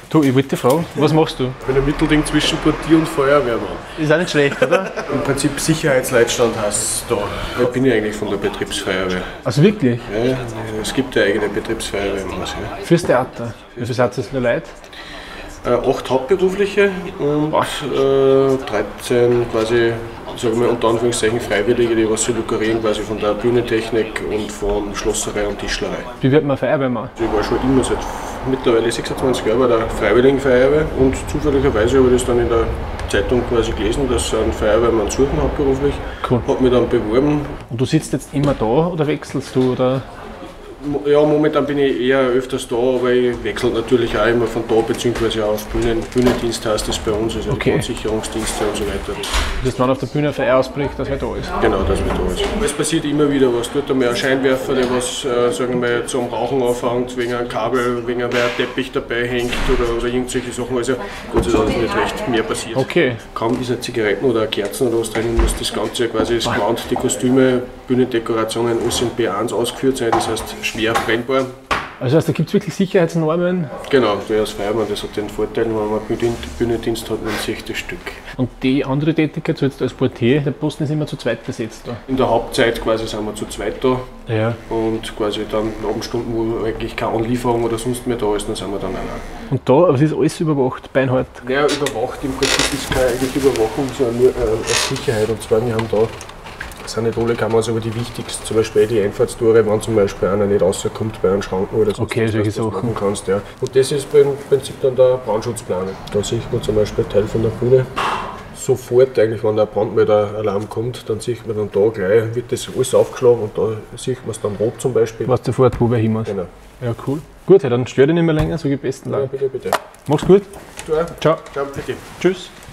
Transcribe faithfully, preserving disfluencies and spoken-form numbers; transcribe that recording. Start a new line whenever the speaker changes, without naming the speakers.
Du, ich wollte dich fragen, was machst du?
Ich bin ein Mittelding zwischen Portier und Feuerwehrmann.
Ist auch nicht schlecht, oder?
Im Prinzip Sicherheitsleitstand heißt es da. Ich bin ja eigentlich von der Betriebsfeuerwehr.
Also wirklich?
Ja, es gibt ja eigene Betriebsfeuerwehr im Haus. Ja.
Fürs Theater? Wie viel seid ihr nur Leute?
Äh, acht Hauptberufliche und äh, dreizehn quasi, sagen wir unter Anführungszeichen Freiwillige, die was sie lukrieren quasi von der Bühnentechnik und von Schlosserei und Tischlerei.
Wie wird man Feuerwehrmann?
Ich war schon immer seit mittlerweile sechsundzwanzig Jahren bei der Freiwilligenfeuerwehr und zufälligerweise habe ich das dann in der Zeitung quasi gelesen, dass sie einen Feuerwehrmann suchen hauptberuflich.
Cool.
Habe mich dann beworben.
Und du sitzt jetzt immer da oder wechselst du? Oder?
Ja, momentan bin ich eher öfters da, aber ich wechsle natürlich auch immer von da, beziehungsweise auch auf Bühnen, Bühnendienst heißt das bei uns, also
Okay.
Brandsicherungsdienste und so weiter.
Dass wenn auf der Bühne ein Feuer ausbricht, dass wer da ist?
Genau, das wird da ist. Es passiert immer wieder was. Tut einmal ein Scheinwerfer, der was, äh, sagen wir mal, zum Rauchen anfängt, wegen einem Kabel, wegen einem Teppich dabei hängt oder, oder irgendwelche Sachen. Also Gott sei Dank ist nicht recht mehr passiert.
Okay.
Kaum ist eine Zigaretten oder eine Kerzen oder was drin, muss das Ganze quasi das Gewand, die Kostüme, Bühnendekorationen, alles in B eins ausgeführt sein, das heißt schwer brennbar.
Also heißt, da gibt es wirklich Sicherheitsnormen?
Genau, der als Feuerwehrmann, das hat den Vorteil, wenn man Bühnendienst hat, man sieht das Stück.
Und die andere Tätigkeit, so jetzt als Portier, der Posten ist immer zu zweit besetzt da?
In der Hauptzeit quasi sind wir zu zweit da
Ja.
und quasi dann in Abendstunden, wo eigentlich keine Anlieferung oder sonst mehr da ist, dann sind wir dann auch.
Und da, aber es ist alles überwacht, beinhart.
Naja, überwacht, im Prinzip ist keine eigentlich Überwachung, sondern nur äh, Sicherheit. Und zwar, wir haben da, das sind nicht alle Kameras, aber die wichtigsten, zum Beispiel die Einfahrtstore, wenn zum Beispiel einer nicht rauskommt bei einem Schranken oder so.
Okay, solche
was du
Sachen.
machen kannst, ja. Und das ist im Prinzip dann der Brandschutzplan. Da sieht man zum Beispiel Teil von der Bühne. Sofort eigentlich, wenn der Brandmelderalarm kommt, dann sieht man dann da gleich, wird das alles aufgeschlagen und da sieht man es dann rot zum Beispiel.
Weißt sofort, wo wer hin muss.
Genau.
Ja, cool. Gut, ja, dann stör dich nicht mehr länger, sage ich besten
Ja,
Dank.
bitte, bitte.
Mach's gut.
Du auch.
Ciao.
Ciao, bitte.
Tschüss.